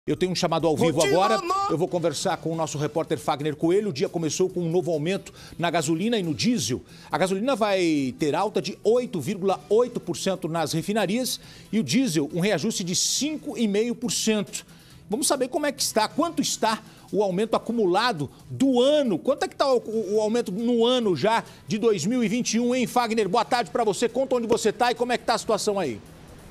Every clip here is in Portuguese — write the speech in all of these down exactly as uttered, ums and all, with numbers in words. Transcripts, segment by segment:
Eu tenho um chamado ao vivo Rotina, agora, não. eu vou conversar com o nosso repórter Fagner Coelho. O dia começou com um novo aumento na gasolina e no diesel. A gasolina vai ter alta de oito vírgula oito por cento nas refinarias e o diesel um reajuste de cinco vírgula cinco por cento. Vamos saber como é que está, quanto está o aumento acumulado do ano. Quanto é que está o, o aumento no ano já de dois mil e vinte e um, hein, Fagner? Boa tarde para você, conta onde você está e como é que está a situação aí.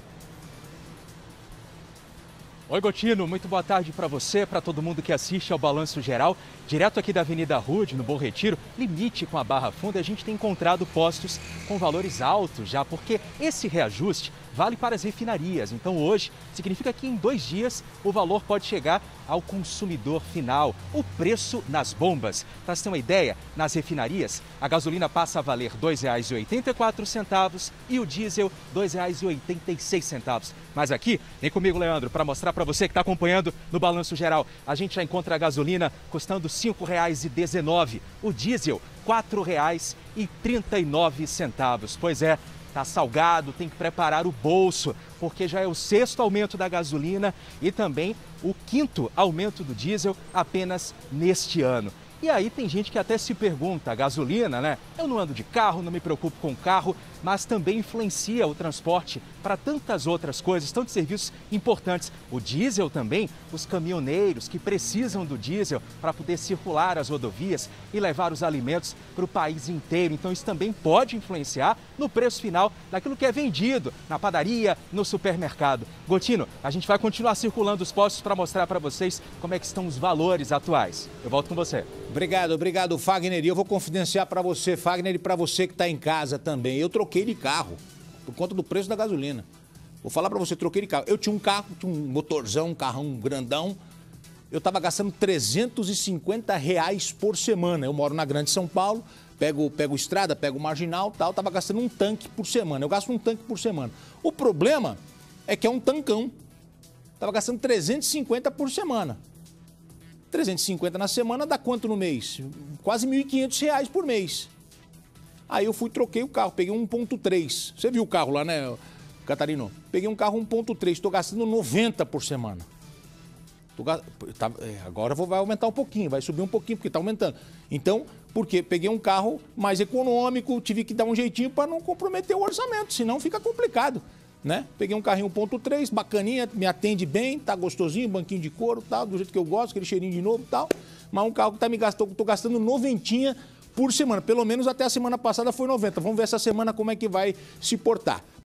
Oi, Gotino, muito boa tarde para você, para todo mundo que assiste ao Balanço Geral. Direto aqui da Avenida Rude, no Bom Retiro, limite com a Barra Funda, a gente tem encontrado postos com valores altos já, porque esse reajuste vale para as refinarias. Então hoje significa que em dois dias o valor pode chegar ao consumidor final, o preço nas bombas. Para você ter uma ideia, nas refinarias a gasolina passa a valer dois reais e oitenta e quatro centavos e o diesel dois reais e oitenta e seis centavos. Mas aqui, vem comigo, Leandro, para mostrar para você que está acompanhando no Balanço Geral. A gente já encontra a gasolina custando cinco reais e dezenove centavos, o diesel quatro reais e trinta e nove centavos. Pois é, tá salgado, tem que preparar o bolso, porque já é o sexto aumento da gasolina e também o quinto aumento do diesel apenas neste ano. E aí tem gente que até se pergunta, a gasolina, né? Eu não ando de carro, não me preocupo com carro, mas também influencia o transporte para tantas outras coisas, tantos serviços importantes. O diesel também, os caminhoneiros que precisam do diesel para poder circular as rodovias e levar os alimentos para o país inteiro. Então isso também pode influenciar no preço final daquilo que é vendido na padaria, no supermercado. Gotino, a gente vai continuar circulando os postos para mostrar para vocês como é que estão os valores atuais. Eu volto com você. Obrigado, obrigado, Fagner. E eu vou confidenciar para você, Fagner, e para você que está em casa também. Eu troquei de carro por conta do preço da gasolina. Vou falar para você, troquei de carro. Eu tinha um carro, tinha um motorzão, um carrão grandão. Eu estava gastando trezentos e cinquenta reais por semana. Eu moro na Grande São Paulo, pego, pego estrada, pego marginal e tal. Estava gastando um tanque por semana. Eu gasto um tanque por semana. O problema é que é um tancão. Estava gastando trezentos e cinquenta por semana. trezentos e cinquenta na semana dá quanto no mês? Quase mil e quinhentos reais por mês. Aí eu fui, troquei o carro, peguei um um ponto três. Você viu o carro lá, né, Catarino? Peguei um carro um ponto três, estou gastando noventa por semana. Tô, tá, agora vou, vai aumentar um pouquinho, vai subir um pouquinho, porque está aumentando. Então, por quê? Peguei um carro mais econômico, tive que dar um jeitinho para não comprometer o orçamento, senão fica complicado. Né? Peguei um carrinho um ponto três, bacaninha, me atende bem, tá gostosinho, banquinho de couro, tal, do jeito que eu gosto, aquele cheirinho de novo e tal. Mas um carro que tá me gastando, tô gastando noventinha por semana. Pelo menos até a semana passada foi noventa. Vamos ver essa semana como é que vai se portar.